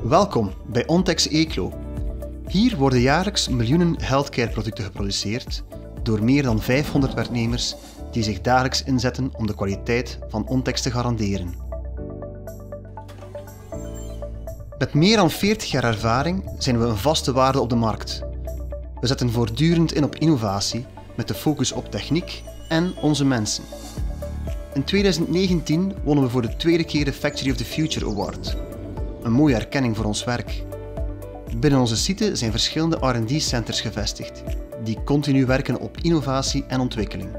Welkom bij Ontex Eclo. Hier worden jaarlijks miljoenen healthcare producten geproduceerd door meer dan 500 werknemers die zich dagelijks inzetten om de kwaliteit van Ontex te garanderen. Met meer dan 40 jaar ervaring zijn we een vaste waarde op de markt. We zetten voortdurend in op innovatie met de focus op techniek en onze mensen. In 2019 wonnen we voor de tweede keer de Factory of the Future Award. Een mooie erkenning voor ons werk. Binnen onze site zijn verschillende R&D-centers gevestigd, die continu werken op innovatie en ontwikkeling.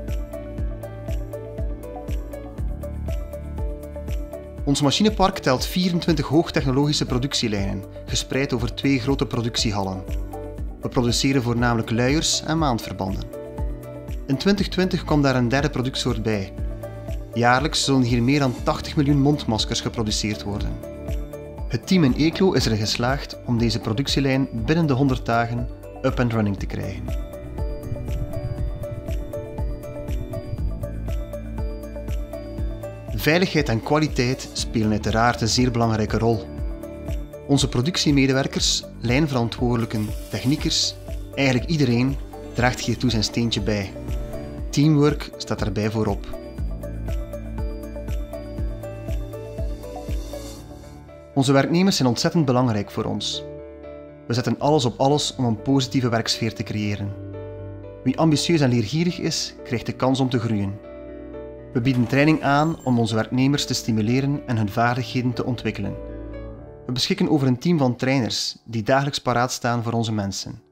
Ons machinepark telt 24 hoogtechnologische productielijnen, gespreid over 2 grote productiehallen. We produceren voornamelijk luiers en maandverbanden. In 2020 kwam daar een derde productsoort bij. Jaarlijks zullen hier meer dan 80 miljoen mondmaskers geproduceerd worden. Het team in Eclo is erin geslaagd om deze productielijn binnen de 100 dagen up and running te krijgen. Veiligheid en kwaliteit spelen uiteraard een zeer belangrijke rol. Onze productiemedewerkers, lijnverantwoordelijken, techniekers, eigenlijk iedereen draagt hiertoe zijn steentje bij. Teamwork staat daarbij voorop. Onze werknemers zijn ontzettend belangrijk voor ons. We zetten alles op alles om een positieve werksfeer te creëren. Wie ambitieus en leergierig is, krijgt de kans om te groeien. We bieden training aan om onze werknemers te stimuleren en hun vaardigheden te ontwikkelen. We beschikken over een team van trainers die dagelijks paraat staan voor onze mensen.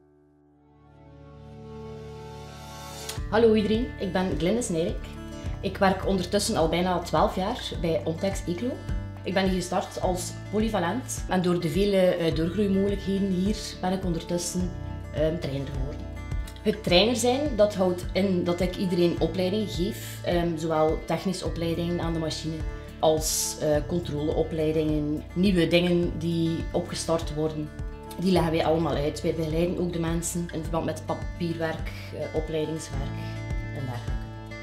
Hallo iedereen, ik ben Glynis Nijrijk. Ik werk ondertussen al bijna 12 jaar bij Ontex Eclo. Ik ben hier gestart als polyvalent en door de vele doorgroeimogelijkheden hier ben ik ondertussen trainer geworden. Het trainer zijn, dat houdt in dat ik iedereen opleiding geef, zowel technische opleidingen aan de machine als controleopleidingen, nieuwe dingen die opgestart worden. Die leggen wij allemaal uit. Wij begeleiden ook de mensen in verband met papierwerk, opleidingswerk en dergelijke.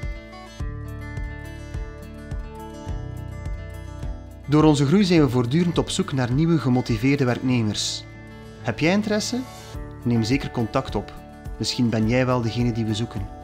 Door onze groei zijn we voortdurend op zoek naar nieuwe gemotiveerde werknemers. Heb jij interesse? Neem zeker contact op. Misschien ben jij wel degene die we zoeken.